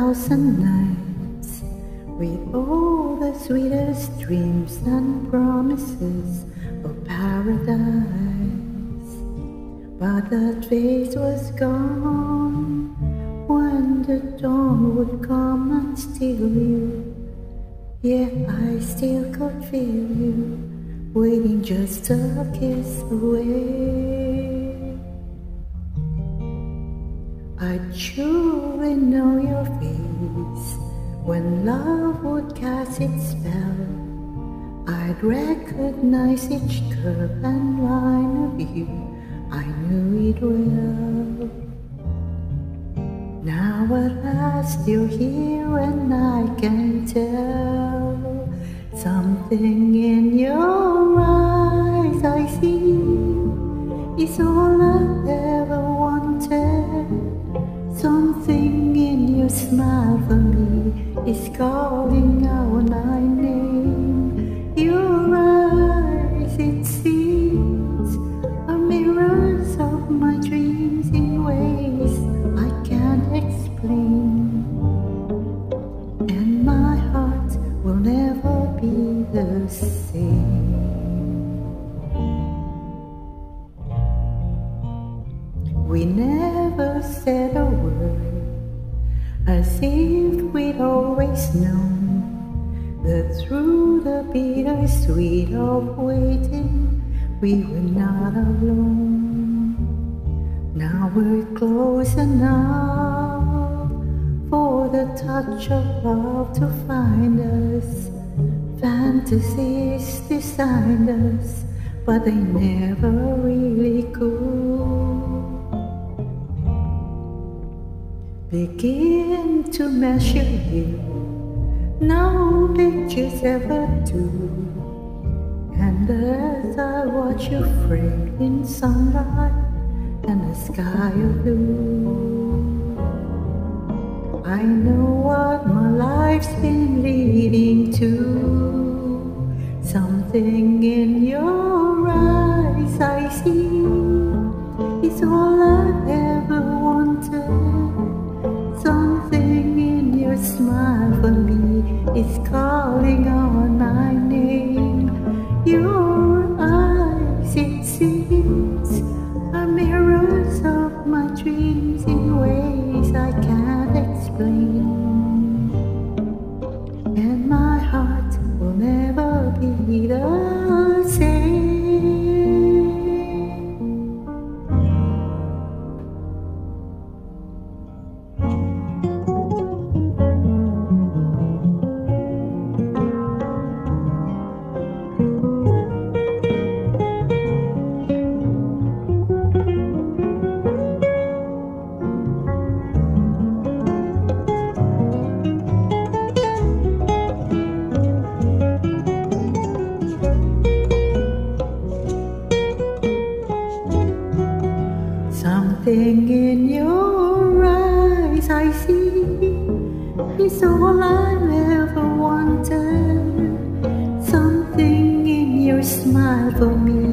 thousand nights, with all the sweetest dreams and promises of paradise. But that face was gone when the dawn would come and steal you. Yeah, I still could feel you, waiting just a kiss away. I'd surely know your face when love would cast its spell. I'd recognize each curve and line of you, I knew it well. Now at last you're here and I can tell, something in your eyes I see is all I ever wanted. Something in your smile for me is calling out my name. Your eyes, it seems, are mirrors of my dreams in ways I can't explain. And my heart will never be the same. We never said a word, as if we'd always known that through the bittersweet of waiting, we were not alone. Now we're close enough for the touch of love to find us. Fantasies designed us, but they never really could. Begin to measure you, no pictures ever do. And as I watch you framed in sunlight and a sky of blue, I know what my life's been leading to. Something in your eyes I see is all I ever wanted. Something in your smile for me is calling on my name. Your eyes, it seems, are mirrors of my dreams in ways I can't explain. And my heart will never be the same. Something in your eyes I see is all I ever wanted. Something in your smile for me